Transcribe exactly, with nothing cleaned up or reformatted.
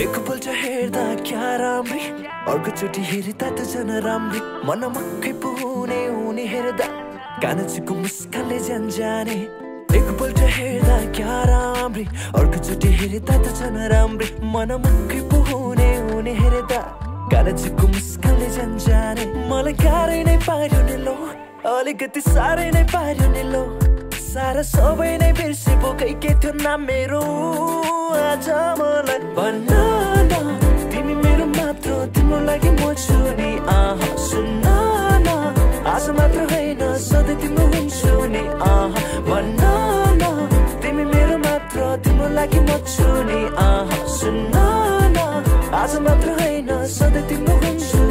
एकपल्ट हेर्दा क्या राम्री अर्कोचोटि हेर्दा त झन राम्री मन मक्कै पुने हुने हेर्दा कान्छीको मुस्कानले झन् जाने एकपल्ट हेर्दा क्या राम्री अर्कोचोटि हेर्दा त झन राम्री मन मक्कै पुने हुने हेर्दा कान्छीको मुस्कानले झन् जाने मलाई गाह्रै नै पार्यो नि लो अलिकति साह्रै नै पार्यो नि लो सारा सबै नै बिर्से बोकै के थियो नाम मेरो आज मलाई भन्न न तिमी मेरो मात्र तिम्रो लागि म छु नि आहा सुन्न न आज मात्र होइन सधैँ तिम्रो हुन्छु नि आहा भन्न न तिमी मेरो मात्र तिम्रो लागि म छु नि आहा सुन्न न आज मात्र होइन सधैँ तिम्रो हुन्छु